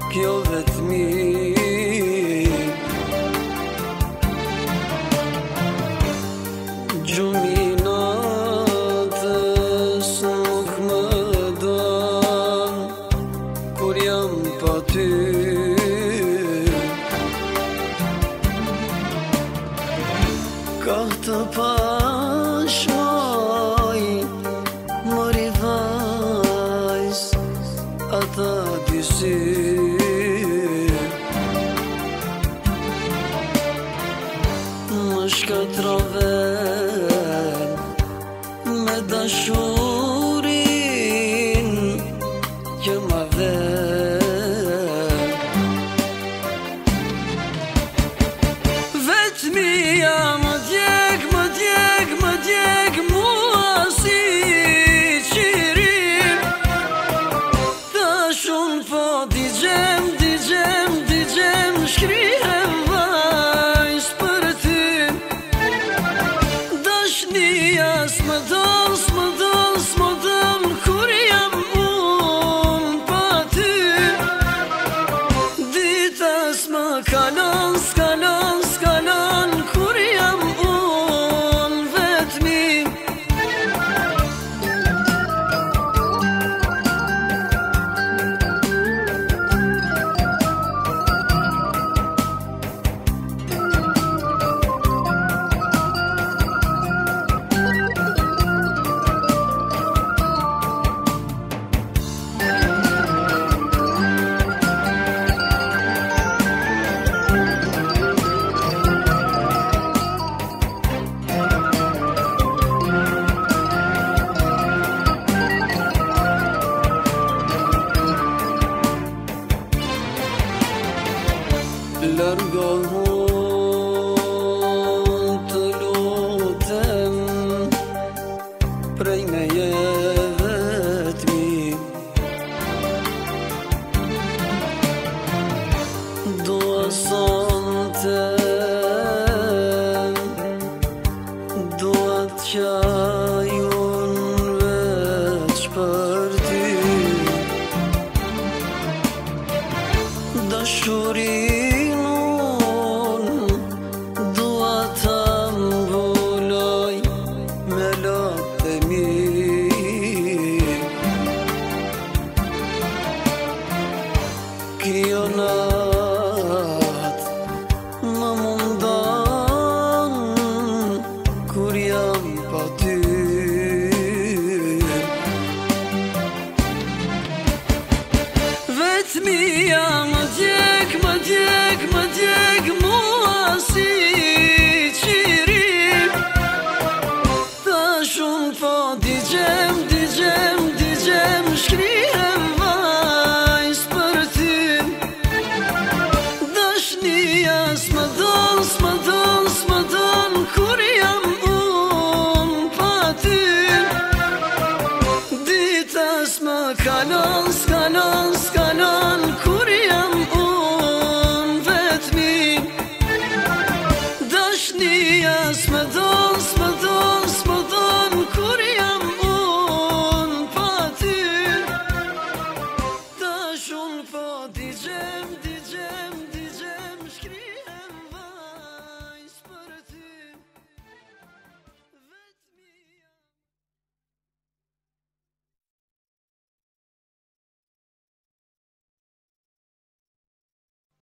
kjo vetëmi. Gjumi natës nuk më dan kur jam pa ty. Ka të pashmaj mori vajz ata dy sy. Më shkatrove me dashurin që ma ve. Vetëmia më djeg mua si qirim. Tash unë po digjem shkrihem vajz për ty. Dashnia s'më don kur jam unë pa ty. Dita s'më kalon kur jam unë vetëmi. Largohun të lutem prej meje vetëmi. Dua sonte, dua t'qajun veç për ty. Dashurin dua ta mbuloj me latë e mi. Kjo natë më mundan kur jam pa ty. Vetëmia më djeg mua si qirim. Tash unë po digjem shkrihem vajz për ty. Dashnia s'më don kur jam unë pa ty. Dita s'më kalon kur jam unë